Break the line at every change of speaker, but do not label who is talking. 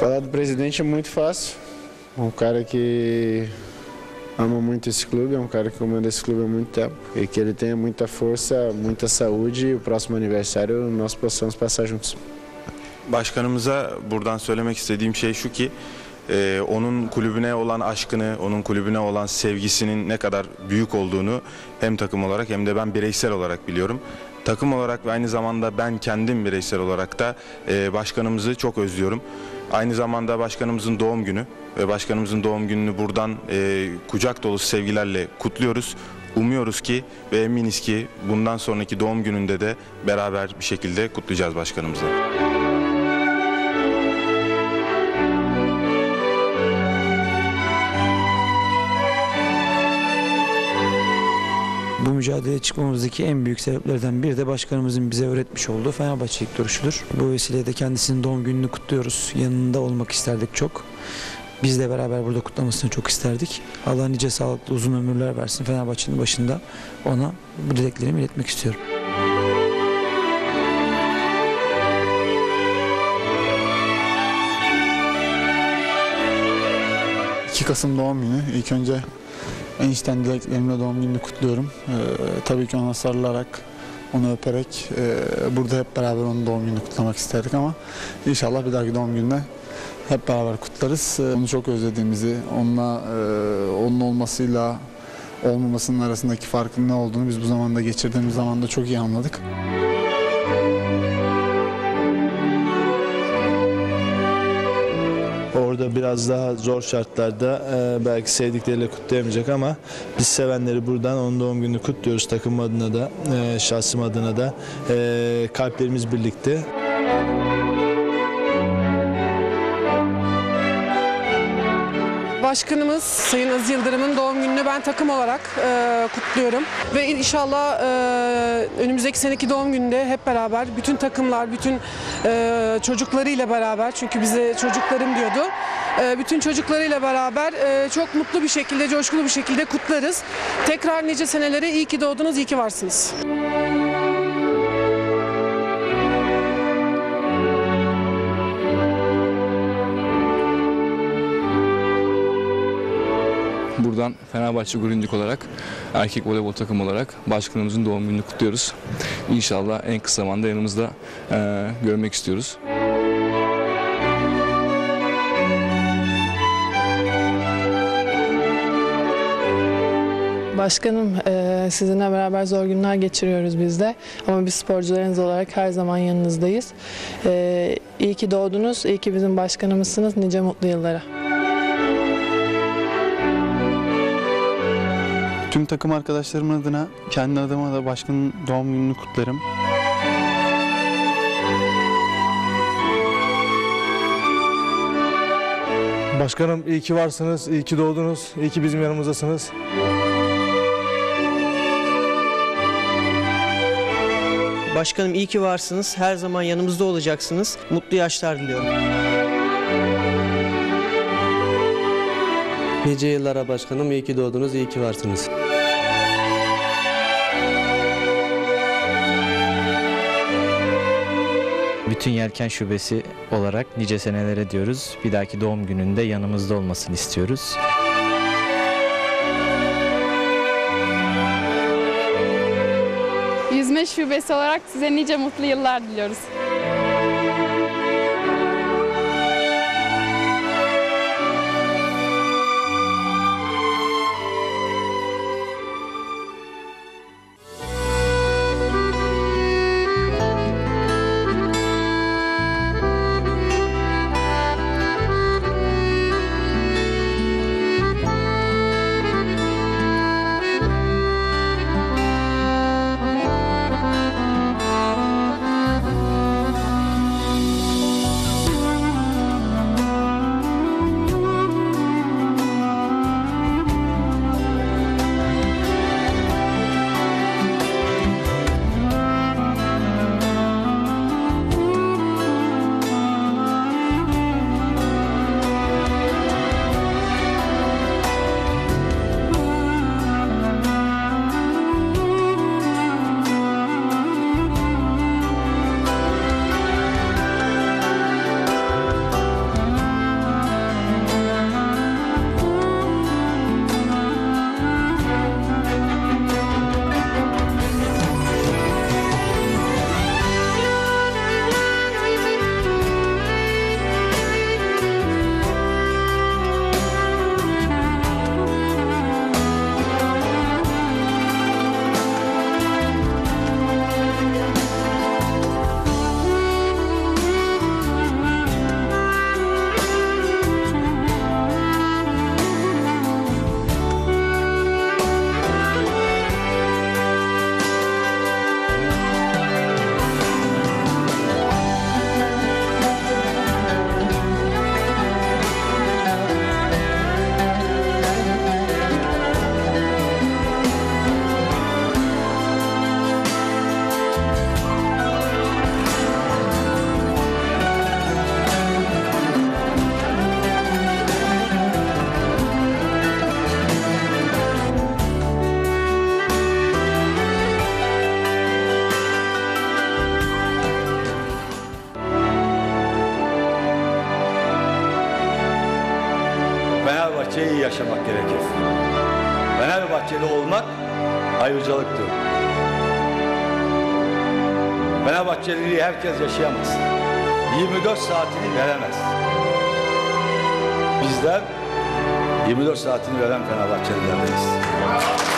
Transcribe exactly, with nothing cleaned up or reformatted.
Falar do presidente é muito fácil. Um cara que ama muito esse clube, é um cara que comanda esse clube há muito tempo e que ele tenha muita força, muita saúde e o próximo aniversário nós possamos passar juntos.
Başkanımıza buradan söylemek istediğim şey şu ki e, onun kulübüne olan aşkını, onun kulübüne olan sevgisinin ne kadar büyük olduğunu hem takım olarak hem de ben bireysel olarak biliyorum. Takım olarak ve aynı zamanda ben kendim bireysel olarak da e, başkanımızı çok özlüyorum. Aynı zamanda başkanımızın doğum günü ve başkanımızın doğum gününü buradan e, kucak dolusu sevgilerle kutluyoruz. Umuyoruz ki ve eminiz ki bundan sonraki doğum gününde de beraber bir şekilde kutlayacağız başkanımızı.
Bu mücadeleye çıkmamızdaki en büyük sebeplerden biri de başkanımızın bize öğretmiş olduğu Fenerbahçelik duruşudur. Bu vesileyle kendisinin doğum gününü kutluyoruz. Yanında olmak isterdik çok. Biz de beraber burada kutlamasını çok isterdik. Allah nice sağlıklı uzun ömürler versin. Fenerbahçe'nin başında ona bu dileklerimi iletmek istiyorum.
iki Kasım doğum günü. İlk önce en içten dileklerimle doğum gününü kutluyorum. Ee, tabii ki ona sarılarak, onu öperek e, burada hep beraber onun doğum gününü kutlamak isterdik ama inşallah bir dahaki doğum gününe hep beraber kutlarız. Ee, onu çok özlediğimizi, onunla, e, onun olmasıyla olmamasının arasındaki farkın ne olduğunu biz bu zamanda geçirdiğimiz zamanda çok iyi anladık.
Orada biraz daha zor şartlarda e, belki sevdikleriyle kutlayamayacak ama biz sevenleri buradan onun doğum gününü kutluyoruz. Takım adına da, e, şahsım adına da e, kalplerimiz birlikte.
Başkanımız Sayın Aziz Yıldırım'ın doğum gününü ben takım olarak e, kutluyorum. Ve inşallah e, önümüzdeki seneki doğum gününde hep beraber bütün takımlar, bütün e, çocuklarıyla beraber, çünkü bize çocuklarım diyordu, e, bütün çocuklarıyla beraber e, çok mutlu bir şekilde, coşkulu bir şekilde kutlarız. Tekrar nice senelere iyi ki doğdunuz, iyi ki varsınız.
Buradan Fenerbahçe Gurundik olarak, erkek voleybol takımı olarak başkanımızın doğum gününü kutluyoruz. İnşallah en kısa zamanda yanımızda e, görmek istiyoruz.
Başkanım, e, sizinle beraber zor günler geçiriyoruz biz de. Ama biz sporcularınız olarak her zaman yanınızdayız. E, iyi ki doğdunuz, iyi ki bizim başkanımızsınız. Nice mutlu yıllara.
Tüm takım arkadaşlarımın adına, kendi adıma da başkanın doğum gününü kutlarım.
Başkanım iyi ki varsınız, iyi ki doğdunuz, iyi ki bizim yanımızdasınız.
Başkanım iyi ki varsınız, her zaman yanımızda olacaksınız. Mutlu yaşlar diliyorum.
Nice yıllara başkanım, iyi ki doğdunuz, iyi ki varsınız.
Bütün Yelken Şubesi olarak nice senelere diyoruz. Bir dahaki doğum gününde yanımızda olmasını istiyoruz.
Yüzme Şubesi olarak size nice mutlu yıllar diliyoruz.
Fenerbahçe'yi yaşamak gerekir. Fenerbahçeli olmak ayrıcalıktır. Fenerbahçeliliği herkes yaşayamaz. yirmi dört saatini veremez. Bizler yirmi dört saatini veren Fenerbahçelilerdeniz.